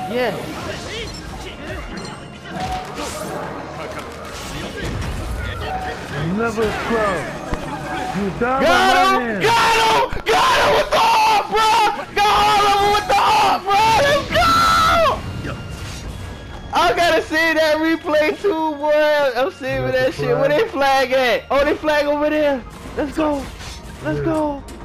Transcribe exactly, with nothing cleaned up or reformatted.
Yeah. Never slow. You done Got him! Got him! Got him with the arm, bro! Got him with the arm, bro! Let's go! I gotta see that replay too, boy. I'm seeing that shit. Where they flag at? Oh, they flag over there. Let's go. Let's go.